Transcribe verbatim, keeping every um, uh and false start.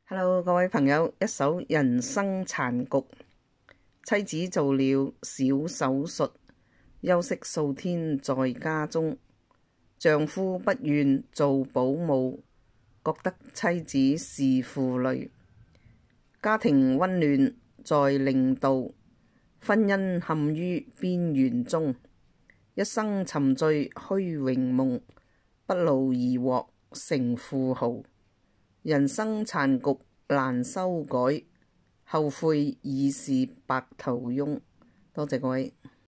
Hello，各位朋友，一首人生殘局。妻子做了小手術，休息數天在家中。丈夫不願做保姆，覺得妻子是負累。家庭溫暖在零度，婚姻陷於邊緣中。一生沉醉虛榮夢，不勞而獲成富豪。人生殘局難修改，後悔已是白頭翁。多謝各位。